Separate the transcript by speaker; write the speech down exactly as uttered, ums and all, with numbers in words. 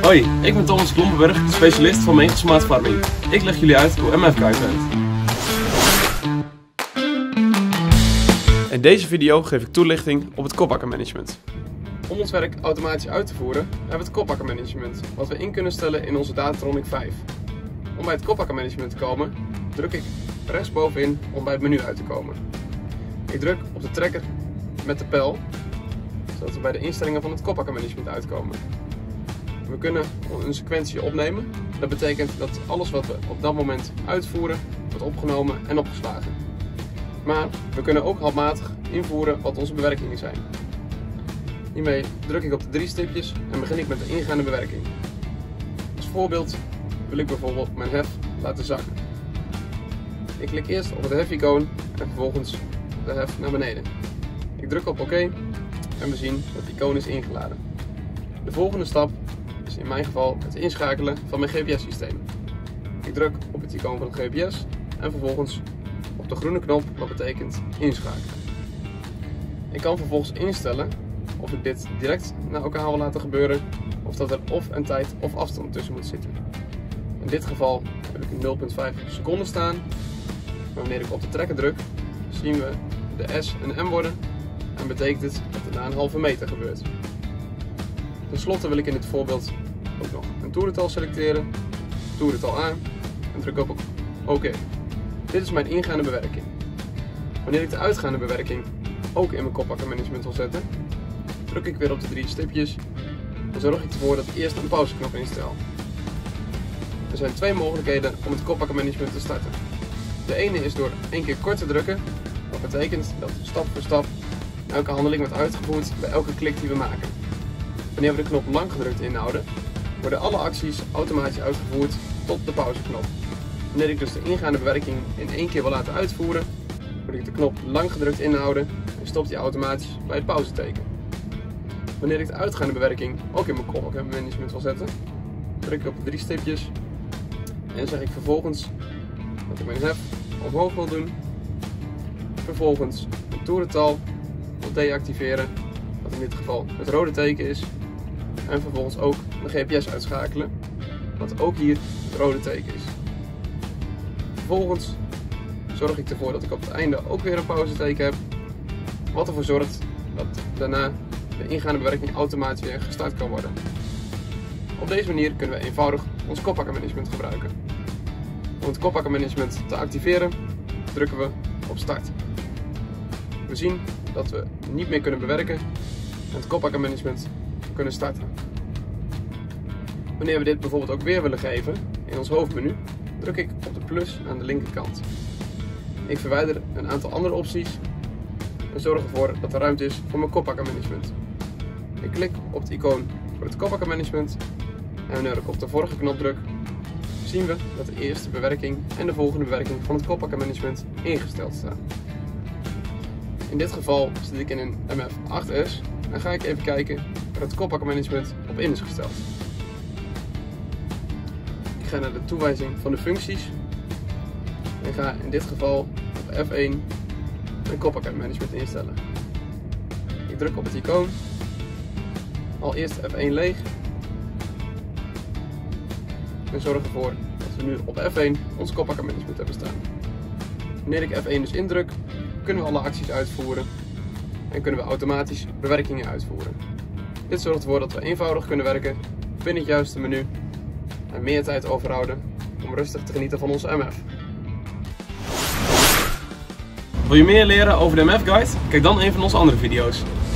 Speaker 1: Hoi, ik ben Thomas Klompenberg, specialist van Mega Smart Farming. Ik leg jullie uit hoe M F Guide werkt. In deze video geef ik toelichting op het kopakkermanagement. Om ons werk automatisch uit te voeren, hebben we het kopakkermanagement, wat we in kunnen stellen in onze Datatronic vijf. Om bij het kopakkermanagement te komen, druk ik rechtsbovenin om bij het menu uit te komen. Ik druk op de trekker met de pijl, zodat we bij de instellingen van het kopakkermanagement uitkomen. We kunnen een sequentie opnemen. Dat betekent dat alles wat we op dat moment uitvoeren, wordt opgenomen en opgeslagen. Maar we kunnen ook handmatig invoeren wat onze bewerkingen zijn. Hiermee druk ik op de drie stipjes en begin ik met de ingaande bewerking. Als voorbeeld wil ik bijvoorbeeld mijn hef laten zakken. Ik klik eerst op het hef-icoon en vervolgens de hef naar beneden. Ik druk op oké en we zien dat het icoon is ingeladen. De volgende stap is in mijn geval het inschakelen van mijn G P S-systeem. Ik druk op het icoon van het G P S en vervolgens op de groene knop, wat betekent inschakelen. Ik kan vervolgens instellen of ik dit direct naar elkaar wil laten gebeuren, of dat er of een tijd of afstand tussen moet zitten. In dit geval heb ik nul komma vijf seconden staan, maar wanneer ik op de trekker druk, zien we de S een M worden en betekent het dat er na een halve meter gebeurt. Ten slotte wil ik in dit voorbeeld ook nog een toerental selecteren, toerental aan en druk op oké. Dit is mijn ingaande bewerking. Wanneer ik de uitgaande bewerking ook in mijn kopakkermanagement wil zetten, druk ik weer op de drie stipjes en zorg ik ervoor dat ik eerst een pauzeknop instel. Er zijn twee mogelijkheden om het kopakkermanagement te starten. De ene is door één keer kort te drukken, wat betekent dat stap voor stap elke handeling wordt uitgevoerd bij elke klik die we maken. Wanneer we de knop lang gedrukt inhouden, worden alle acties automatisch uitgevoerd tot de pauzeknop. Wanneer ik dus de ingaande bewerking in één keer wil laten uitvoeren, moet ik de knop lang gedrukt inhouden en stopt die automatisch bij het pauzeteken. Wanneer ik de uitgaande bewerking ook in mijn kopakkermanagement wil zetten, druk ik op de drie stipjes en zeg ik vervolgens dat ik mijn hef omhoog wil doen. Vervolgens het toerental wil deactiveren, wat in dit geval het rode teken is. En vervolgens ook mijn G P S uitschakelen, wat ook hier het rode teken is. Vervolgens zorg ik ervoor dat ik op het einde ook weer een pauzeteken heb, wat ervoor zorgt dat daarna de ingaande bewerking automatisch weer gestart kan worden. Op deze manier kunnen we eenvoudig ons kopakkermanagement gebruiken. Om het kopakkermanagement te activeren, drukken we op start. We zien dat we niet meer kunnen bewerken en het kopakkermanagement kunnen starten. Wanneer we dit bijvoorbeeld ook weer willen geven in ons hoofdmenu, druk ik op de plus aan de linkerkant. Ik verwijder een aantal andere opties en zorg ervoor dat er ruimte is voor mijn kopakkermanagement. Ik klik op het icoon voor het kopakkermanagement en wanneer ik op de vorige knop druk, zien we dat de eerste bewerking en de volgende bewerking van het kopakkermanagement ingesteld staan. In dit geval zit ik in een M F acht S en ga ik even kijken waar het kopakkermanagement op in is gesteld. Ik ga naar de toewijzing van de functies en ga in dit geval op F één mijn kopakkermanagement instellen. Ik druk op het icoon, al eerst F één leeg en zorg ervoor dat we nu op F één ons kopakkermanagement hebben staan. Wanneer ik F één dus indruk, kunnen we alle acties uitvoeren en kunnen we automatisch bewerkingen uitvoeren. Dit zorgt ervoor dat we eenvoudig kunnen werken binnen het juiste menu en meer tijd overhouden om rustig te genieten van onze M F. Wil je meer leren over de M F Guide? Kijk dan een van onze andere video's.